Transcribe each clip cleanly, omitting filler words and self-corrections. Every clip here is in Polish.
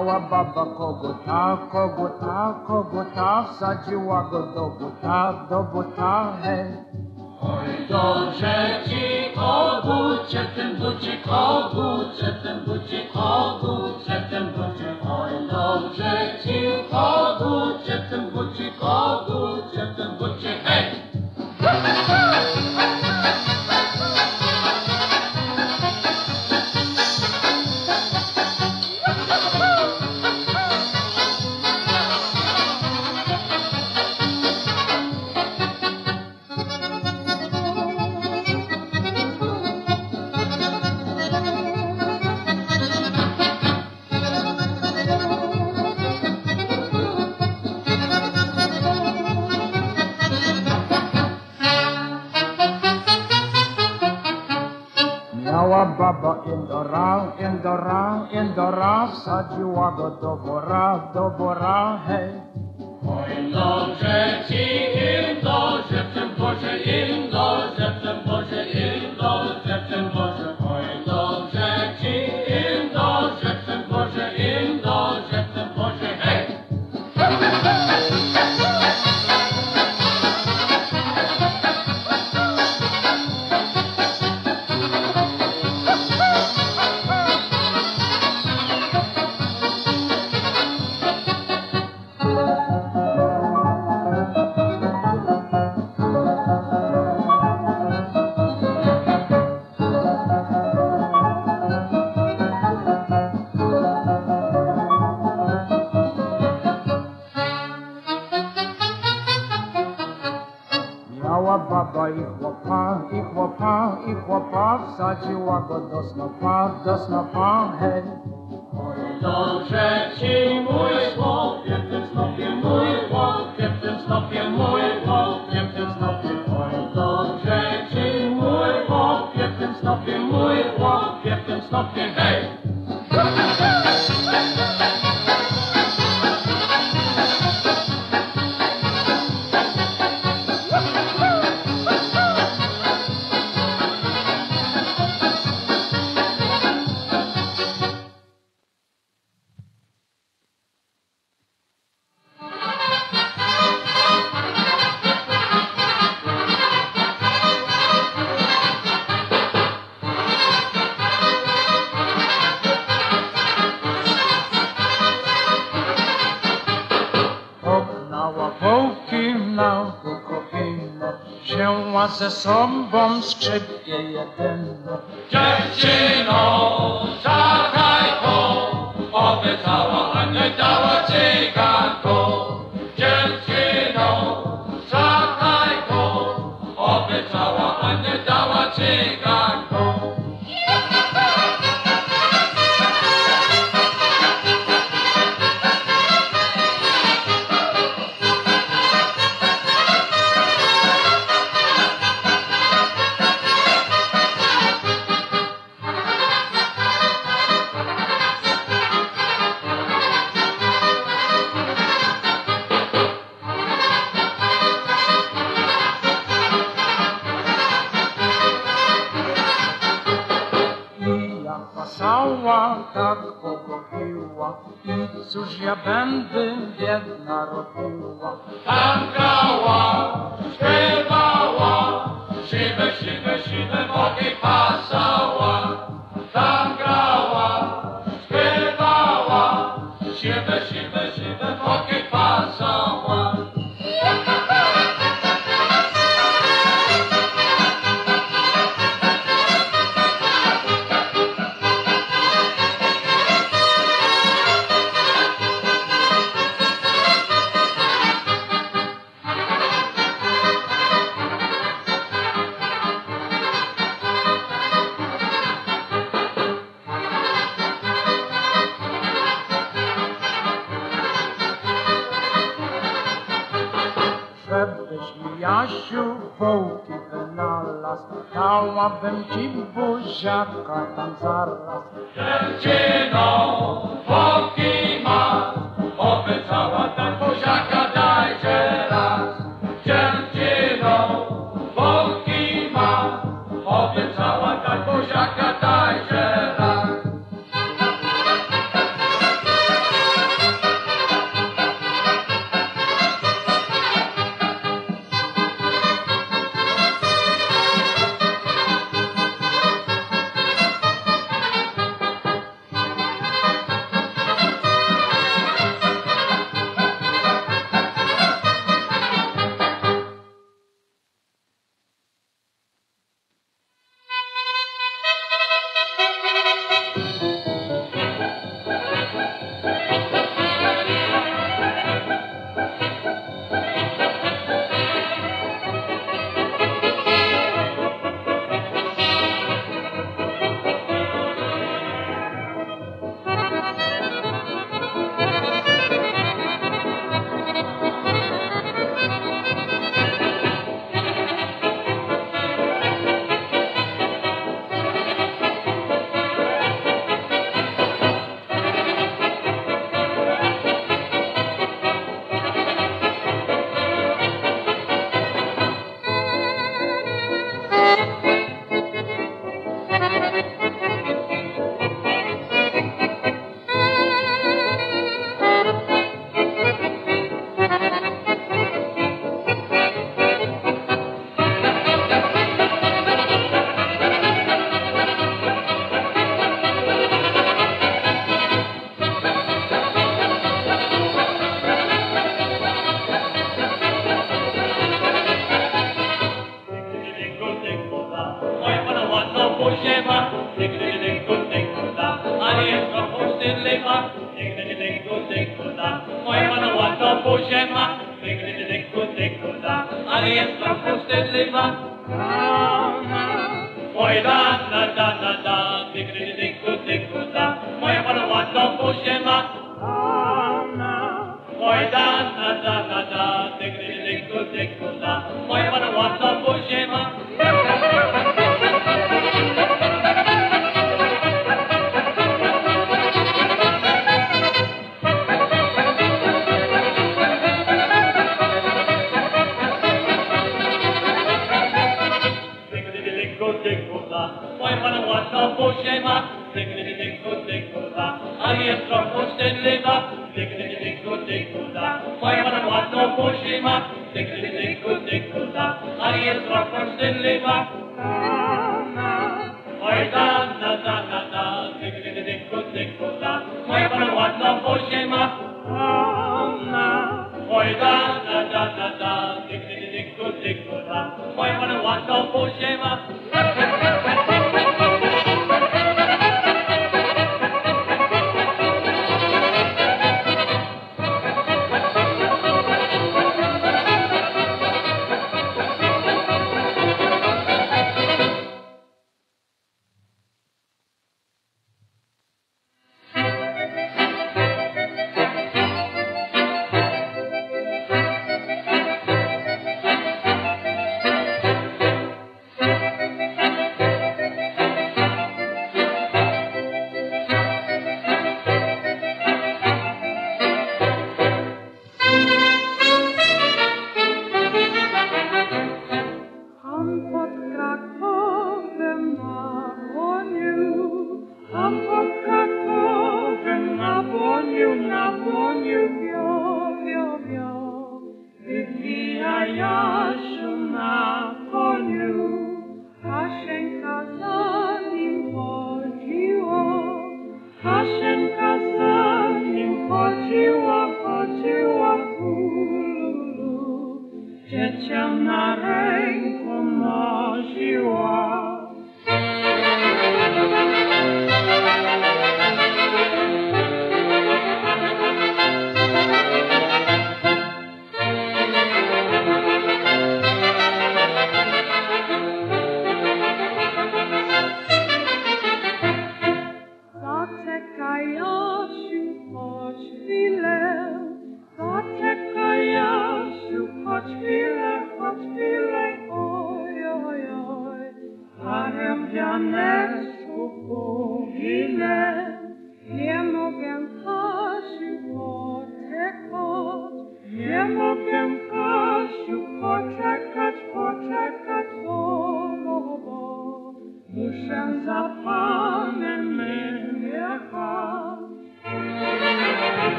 Miała baba koguta, wsadziła go do buta, hej. Oj, dobrze ci kogucie, w tym bucie, kogucie, w tym bucie, kogucie, w tym bucie. Oj, dobrze ci kogucie, w tym bucie, kogucie, w tym bucie, hej! Miała baba Indora, wsadziła go do wora, hej. Oj, dobrze ci Indorze, w tym Boże, Indorze, w tym Boże, Indorze, w tym Boże. Oj, dobrze ci Indorze, w tym Boże, Indorze, w tym Boże, hej! Miała baba i chłopa, wsadziła go do snopa, hej. Oj, dobrze ci mój chłopie, w tym snopie, mój chłopie, w tym snopie, mój chłopie, w tym snopie. Oj, dobrze ci mój chłopie, w tym snopie, mój chłopie, w tym snopie, hej! Połkina, kokaina, wzięła ze sobą skrzypie jedyne. Dziewczyno, czekaj to, obiecała, a nie dała cyganko. Dziewczyno, czekaj to, obiecała, a nie dała cyganko. Pasała, tak pogopiła i cóż ja będę biedna robiła. Tam grała, śpiewała, siwe, siwe, siwe boki pasała. Tam grała, śpiewała, siwe, siwe, siwe boki pasała. Żebyś mi, Jasiu, wołki wynalazł, dałabym ci buziaka tam zaraz. Dziewczyno, wołki ma, obiecała dać buziaka, dajże raz. Dziewczyno, wołki ma, obiecała dać buziaka, dajże raz.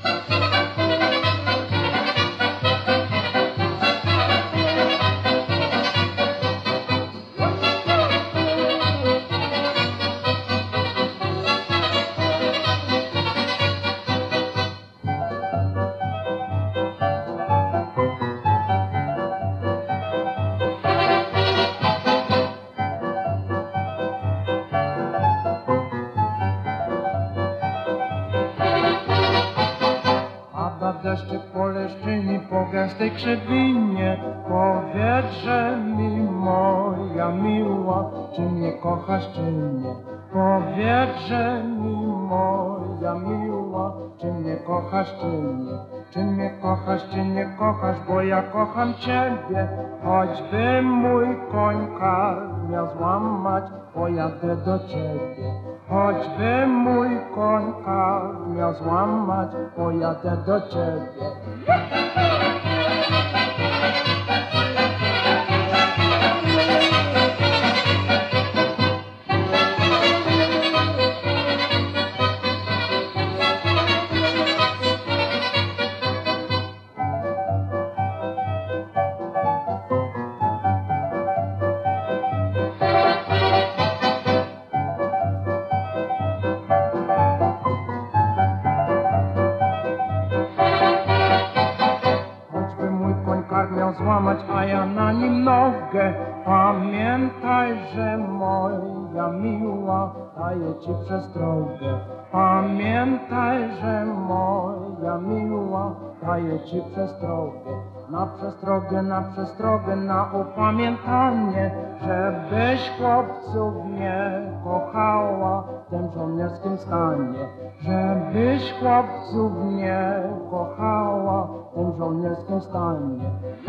Deszczyk poleszczyni po gęstej krzewinie. Powiedz mi, moja miła, czy mnie kochasz, czy nie? Powiedz mi, moja miła, czy mnie kochasz, czy nie? Czy mnie kochasz, czy nie kochasz, bo ja kocham ciebie. Choćby mój koń kark miał złamać, pojadę do ciebie. Choćby mój koń kark miał złamać, pojadę do ciebie. Złamać, a ja na nim nogę. Pamiętaj, że moja miła, daję ci przestrogę. Pamiętaj, że moja miła, daję ci przestrogę. Na przestrogę, na upamiętanie, żebyś chłopców nie kochała w tym żołnierskim stanie. Żebyś chłopców nie kochała w tym żołnierskim stanie.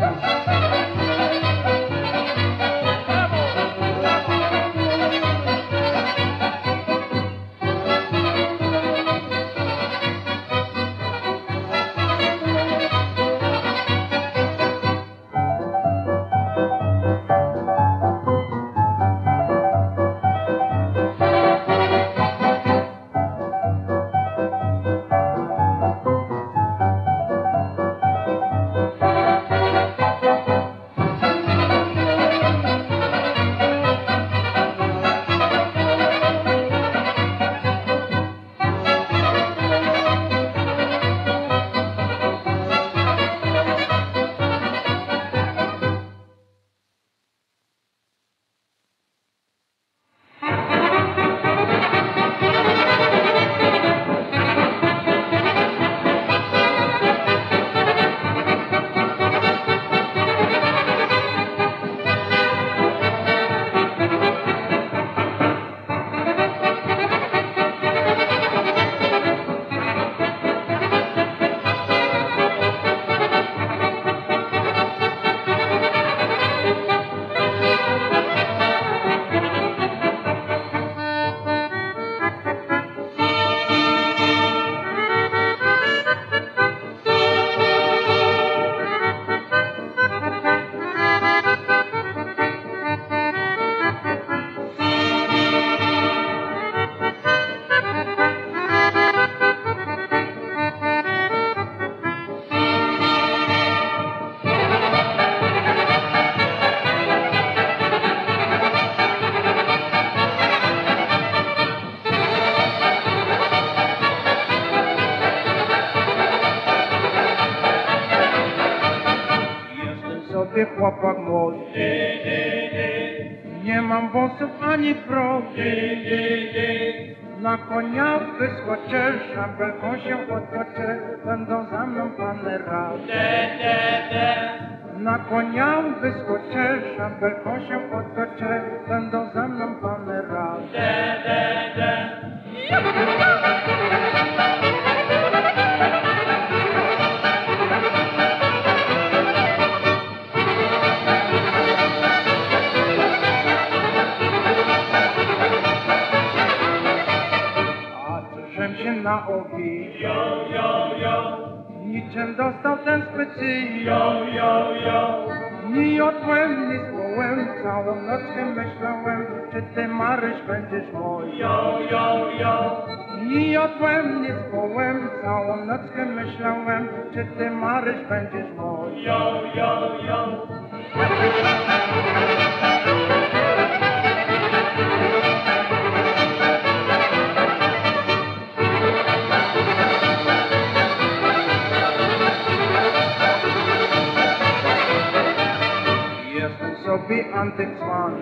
Chłopak młody, nie mam włosów ani brody. Na konia wyskoczę, szabelką się otoczę, będą za mną pany rady. Na konia wyskoczę, szabelką się otoczę, będą za mną pany rady. Na obi, niczym dostał ten specjalny. Ni jodłem, ni spałem, całą noc myślałem, czy ty Maryś będziesz mój. Nie jadłem, nie spałem, całą nockę myślałem, czy ty, Maryś, będziesz moją. Jestem sobie antycwan,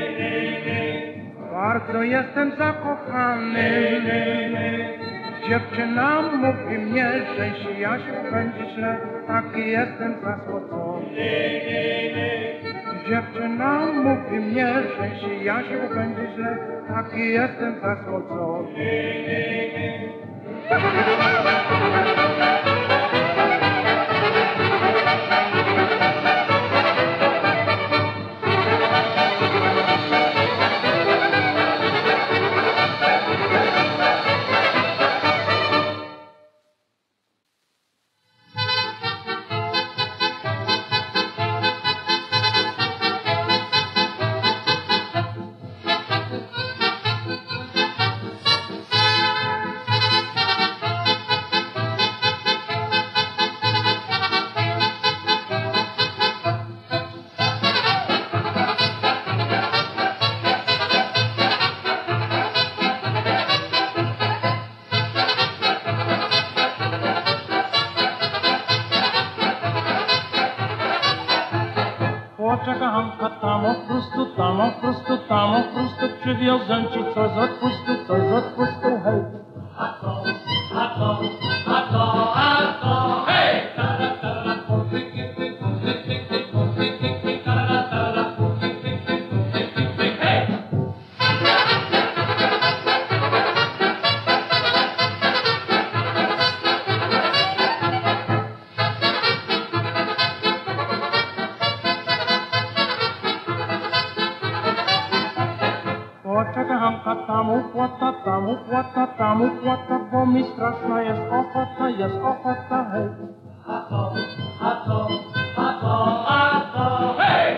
bardzo jestem zakochany. Dziewczyna mówi mnie, że jeśli Jasiu będzie źle, taki jestem zasłocony. Dziewczyna mówi mnie, że jeśli Jasiu będzie źle, taki jestem zasłocony. Hanka, tam o prostu, przywiozę ci coś z odpustu, hej. A to, hej! Poczekaj, Hanka, tam upłata, bo mi straszna jest ochota, hej. A to, hej!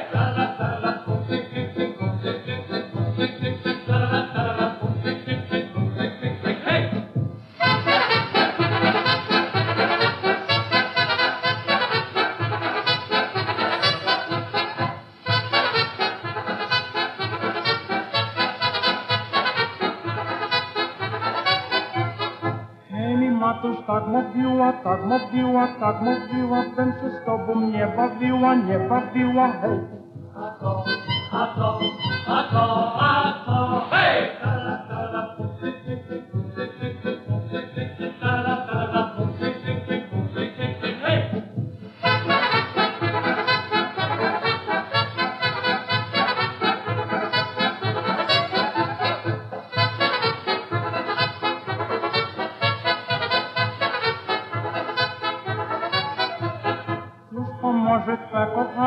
Matuś tak mówiła, bym się z tobą nie bawiła, hej. A to, hej! Może twe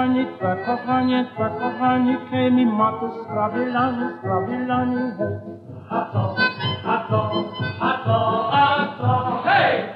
kochanie, hej mi Matuś sprawi lani, hej. A to, hej!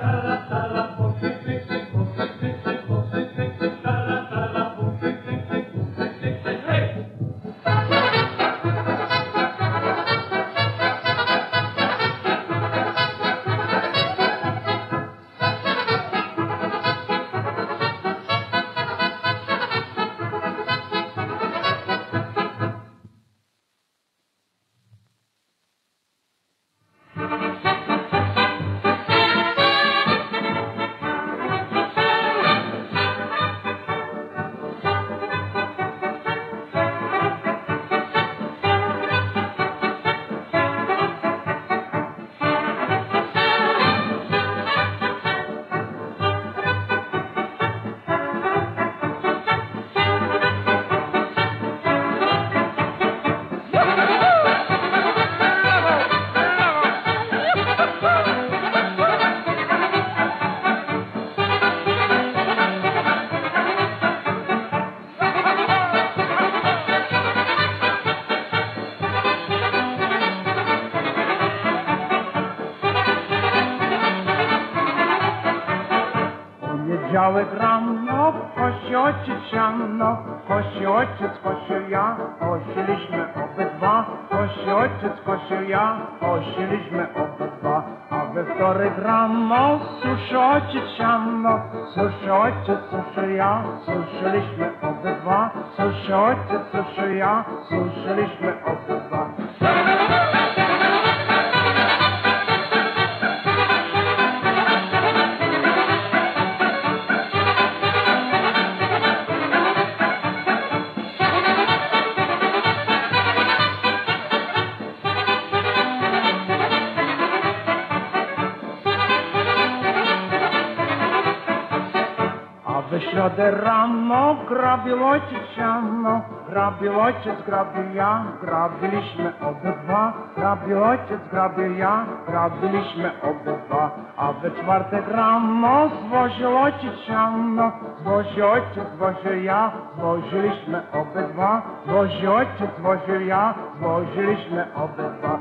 Poniedziałek rano, kosi ojciec siano, kosi ojciec, kosił ja, kosiliśmy obydwa. Kosi ojciec, kosił ja, kosiliśmy obydwa. A we wtorek rano suszy ojciec siano, suszy ojciec, suszy ja, suszyliśmy obydwa, suszy ojciec, suszy ja, suszyliśmy obydwa. We środę rano grabił ojciec siano, grabił ojciec, grabił ja, grabiliśmy obydwa, grabił ojciec, grabił ja, grabiliśmy obydwa. A we czwartek rano zwoził ojciec siano, zwoził ojciec, zwoził ja, zwoziliśmy obydwa, zwoził ojciec, zwoził ja, zwoziliśmy obydwa.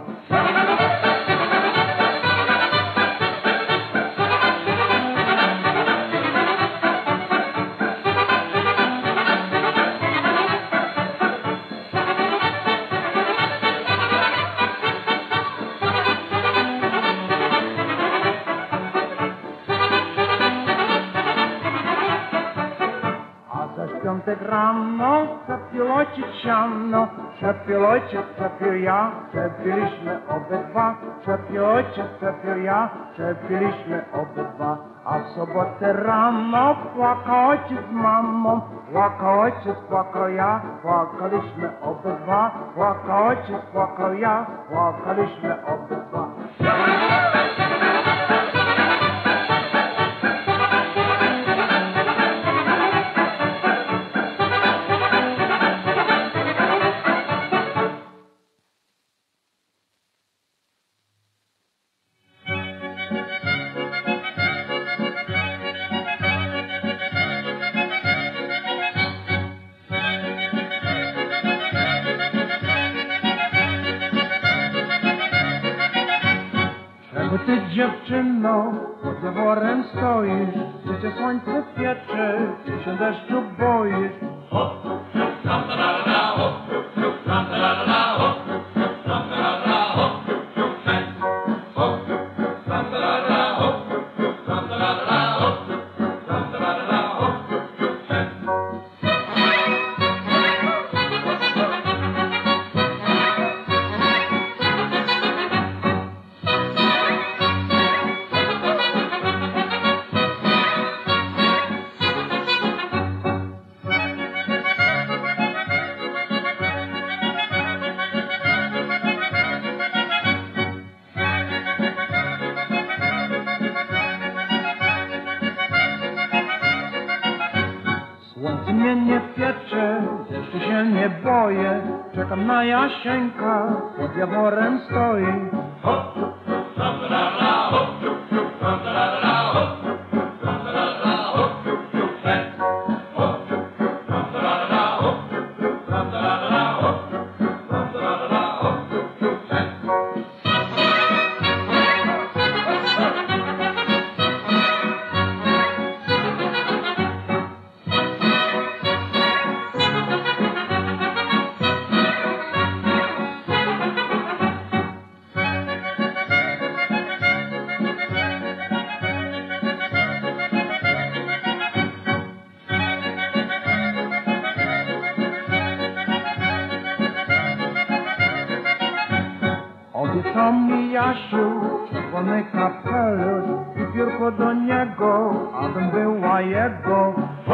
Piątek rano przepił ojciec siano, przepił ojciec, przepił ja, przepiliśmy obydwa, przepił ojciec, przepił ja, przepiliśmy obydwa. A w sobotę rano płakał ojciec z mamą, płakał ojciec, płakał ja, płakaliśmy obydwa, płakał ojciec, płakał ja, płakaliśmy obydwa. Bo ty dziewczyno pod zaworem stoisz, czy cię słońce piecze, czy się deszczu boisz? Słońce mnie nie piecze, deszczu się nie boję, czekam na Jasieńka, pod jaworem stoi. Obiecał mi Jasiu czerwony kapelusz i piórko do niego, abym była jego.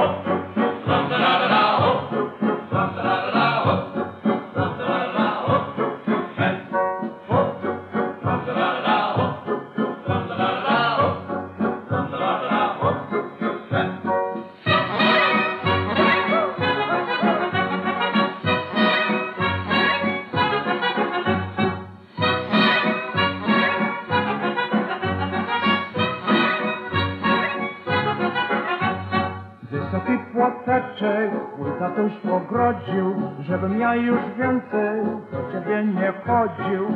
Wysoki płoteczek mój tatuś ogrodził, żebym ja już więcej do ciebie nie chodził.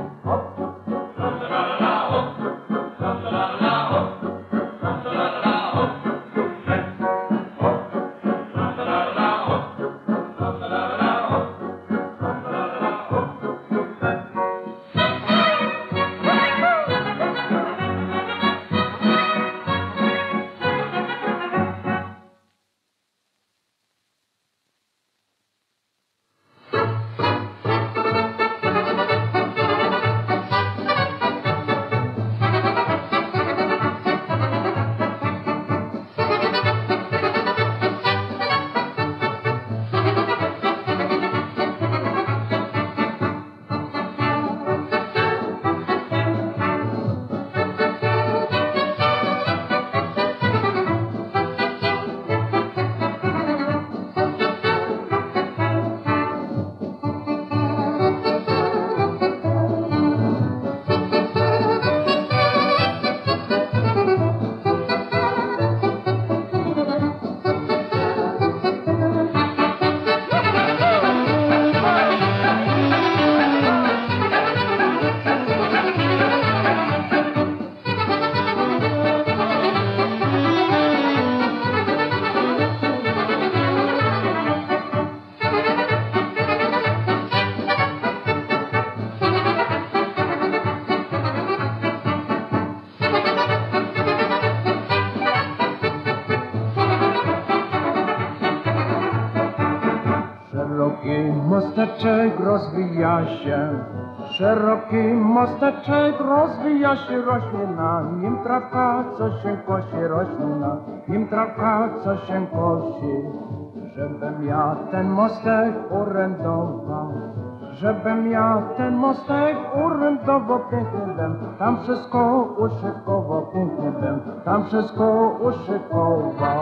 mosteczek rozwija się, szeroki mosteczek rozwija się, rośnie na nim trawka, co się kosi, rośnie na nim trawka, co się kosi. Żebym ja ten mostek urędował, żebym ja ten mostek urędował, piękny bym tam wszystko uszykował, piękny bym tam wszystko uszykował.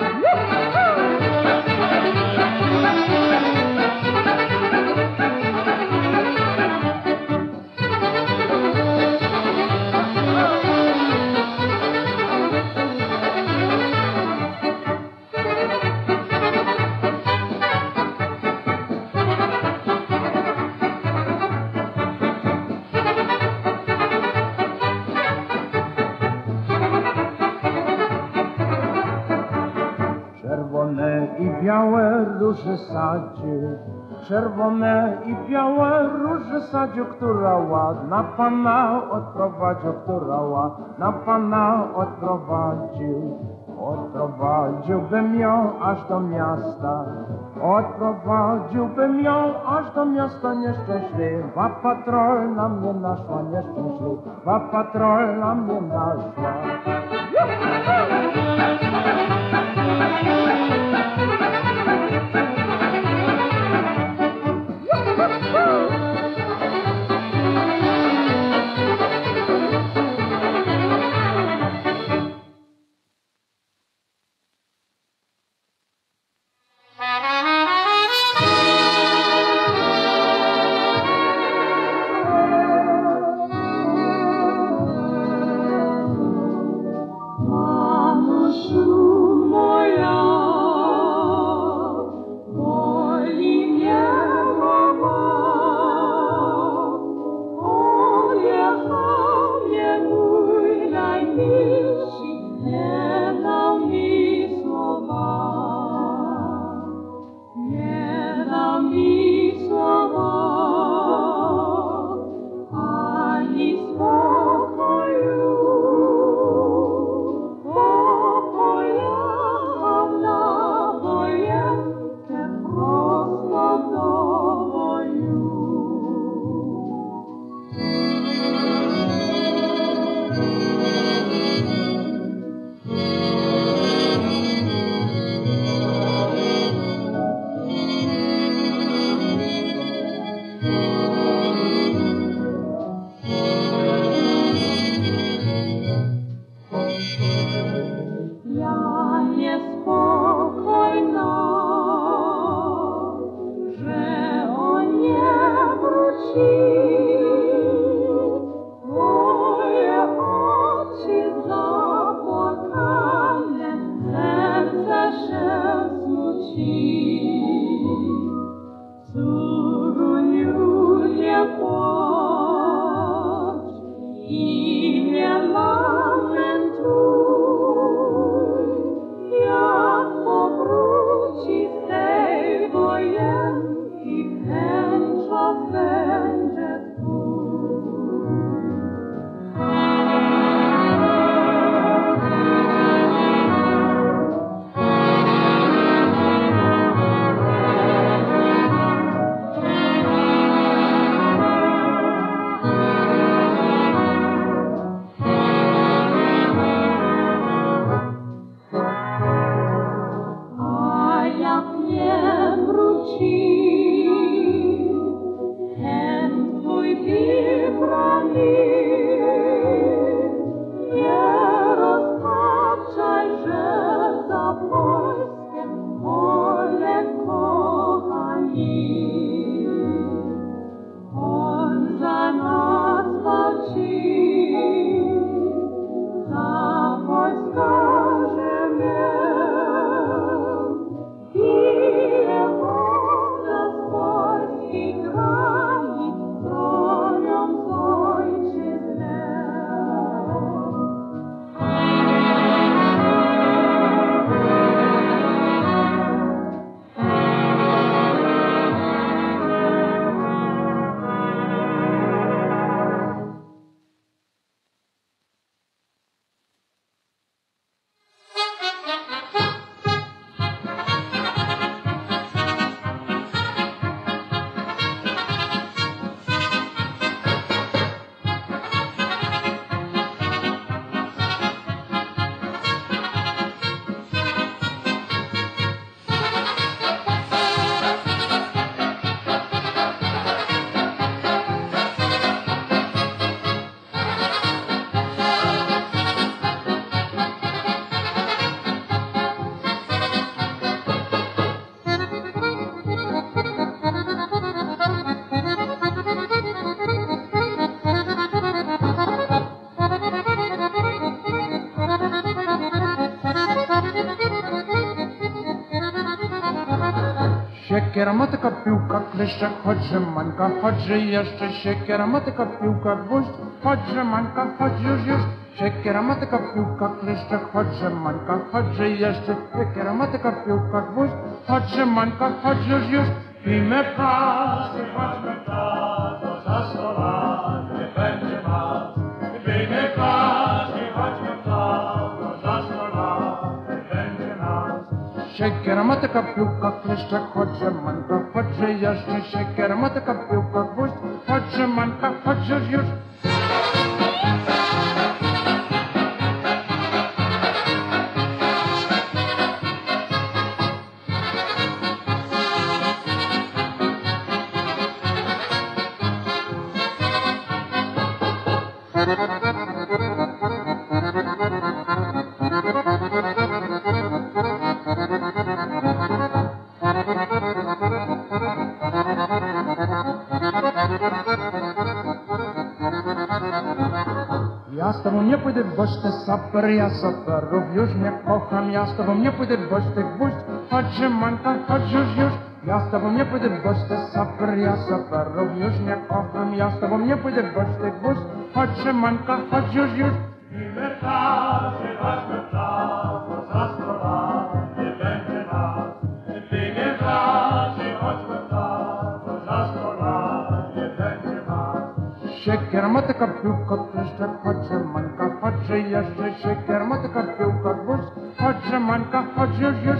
Czerwone i białe róże sadził, czerwone i białe róże sadził, która ładna pana odprowadził, która ładna pana odprowadził. Odprowadziłbym ją aż do miasta, odprowadziłbym ją aż do miasta. Nieszczęśliwa patrolna mnie naszła, nieszczęśliwa patrolna mnie naszła. Siekiera, motyka, piłka, kleszczak, chodźże Mańka, chodźże jeszcze. Siekiera, motyka, piłka, gwóźdź, chodźże Mańka, chodź już. Siekiera, motyka, piłka, kleszczak, chodźże Mańka, chodźże jeszcze. Siekiera, motyka, piłka, gwóźdź, chodźże Mańka, chodź już. Pijmy prasy, chodźmy prawo, za 100 lat nie będzie nas. Pijmy prasy, chodźmy prawo, za 100 lat nie będzie nas. Siekiera, motyka, piłka, kleszczak, chodźże Mańka, chodźże jeszcze. Siekiera, motyka, piłka, gwóźdź, chodźże Mańka, chodź już. Ja z tobą nie pójdę, boś ty saper, ja saperów już nie kocham. Ja z tobą nie pójdę, boś ty gwóźdź, chodźże Mańka, chodź już. Ja z tobą nie pójdę, boś ty saper, ja saperów już nie kocham. Ja z tobą nie pójdę, boś ty gwóźdź, chodźże Mańka, chodź już. Pijmy prasy, chodźmy prawo, za 100 lat nie będzie nas. Pijmy prasy, chodźmy prawo, za 100 lat nie będzie nas. Siekiera, motyka, piłka, kleszczak, chodźże Mańka, chodźże jeszcze. Siekiera, motyka, piłka, gwóźdź, chodźże Mańka, chodź już.